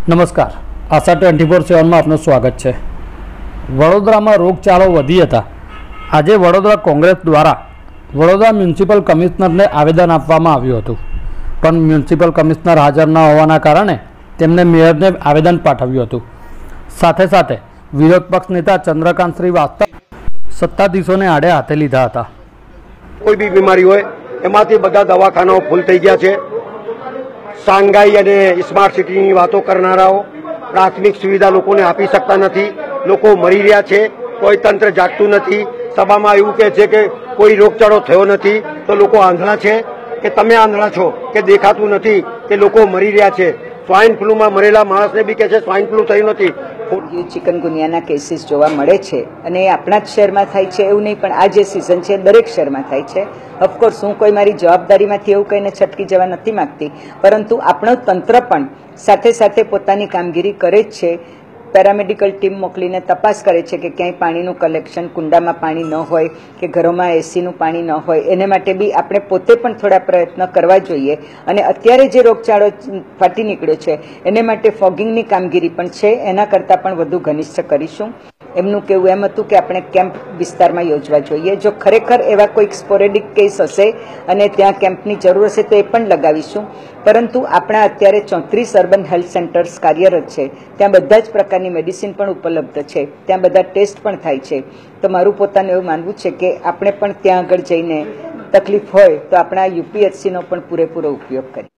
નમસ્કાર, આશા 24/7 માં આપનું સ્વાગત છે। વડોદરામાં રોગચાળો વધી હતા। આજે વડોદરા કોંગ્રેસ દ્વારા વડોદરા મ્યુનિસિપલ કમિશનરને આવેદન આપવામાં આવ્યું હતું, પણ મ્યુનિસિપલ કમિશનર હાજર ન હોવાના કારણે તેમને મેયરને આવેદન પાઠવ્યું હતું। સાથે સાથે વિરોધ પક્ષ નેતા ચંદ્રકાંત શ્રીવાસ્તવ સત્તાધીશોને આડે હાથે લીધા હતા। કોઈ બી બીમારી હોય એમાંથી બધા દવાખાનાઓ ફૂલ થઈ ગયા છે। શાંઘાઈ અને સ્માર્ટ સિટીની વાતો કરનારાઓ પ્રાથમિક સુવિધા લોકોને આપી શકતા નથી। લોકો મરી રહ્યા છે, કોઈ તંત્ર જાગતું નથી। સભામાં એવું કહે છે કે કોઈ રોગચાળો થયો નથી, તો લોકો આંધળા છે કે તમે આંધળા છો કે દેખાતું નથી કે લોકો મરી રહ્યા છે। સ્વાઇન ફ્લૂમાં મરેલા માણસને બી કહે છે સ્વાઇન ફ્લૂ થયું નથી। ચિકનગુનિયાના કેસીસ જોવા મળે છે અને આપણા જ શહેરમાં થાય છે એવું નહીં, પણ આ જે સિઝન છે દરેક શહેરમાં થાય છે। ઓફકોર્સ હું કોઈ મારી જવાબદારીમાંથી એવું કહીને છટકી જવા નથી માગતી, પરંતુ આપણું તંત્ર પણ સાથે સાથે પોતાની કામગીરી કરે જ છે। પેરામેડિકલ ટીમ મોકલીને તપાસ કરે છે કે ક્યાંય પાણીનું કલેક્શન, કુંડામાં પાણી ન હોય કે ઘરોમાં એસીનું પાણી ન હોય। એને માટે બી આપણે પોતે પણ થોડા પ્રયત્ન કરવા જોઈએ। અને અત્યારે જે રોગચાળો ફાટી નીકળ્યો છે એને માટે ફોગિંગની કામગીરી પણ છે, એના કરતાં પણ વધુ ઘનિષ્ઠ કરીશું। એમનું કહેવું એમ હતું કે આપણે કેમ્પ વિસ્તારમાં યોજવા જોઈએ। જો ખરેખર એવા કોઈક સ્પોરેડિક કેસ હશે અને ત્યાં કેમ્પની જરૂર હશે તો એ પણ લગાવીશું, પરંતુ આપણા અત્યારે 34 અર્બન હેલ્થ સેન્ટર્સ કાર્યરત છે, ત્યાં બધા જ પ્રકારની મેડિસિન પણ ઉપલબ્ધ છે, ત્યાં બધા ટેસ્ટ પણ થાય છે। તો મારું પોતાનું એવું માનવું છે કે આપણે પણ ત્યાં આગળ જઈને તકલીફ હોય તો આપણા યુપીએચસીનો પણ પૂરેપૂરો ઉપયોગ કરીએ।